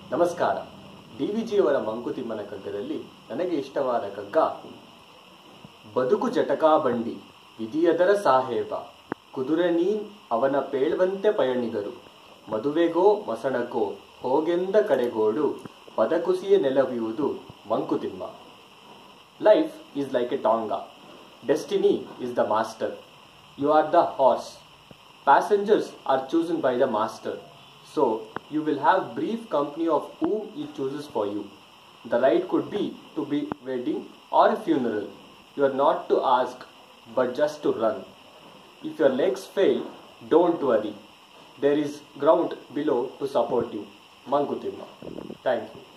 ನಮಸ್ಕಾರ. DVG ಅವರ ಮಂಕುತಿಮ್ಮನ ಕಗ್ಗದಲ್ಲಿ ನನಗೆ ಇಷ್ಟವಾದ ಕಗ್ಗ ಬದುಕು ಜಟಕಾ ಬಂಡಿ ವಿಧಿಯದರ ಸಾಹೇಬ ಕುದುರೆ ನೀನ್ ಅವನ ಪೇಳ್ವಂತೆ ಪಯಣಿಗರು ಮದುವೆಗೋ ಮಸಣಕೋ ಹೋಗೆಂದ ಕಡೆಗೋಡು ಪದಕುಸಿಯ ನೆಲವಿಯುವುದು Mankutimma. Life is like a tonga. Destiny is the master. You are the horse. Passengers are chosen by the master. So, you will have brief company of whom he chooses for you. The ride could be to be wedding or a funeral. You are not to ask, but just to run. If your legs fail, don't worry. There is ground below to support you. Mankuthimmana. Thank you.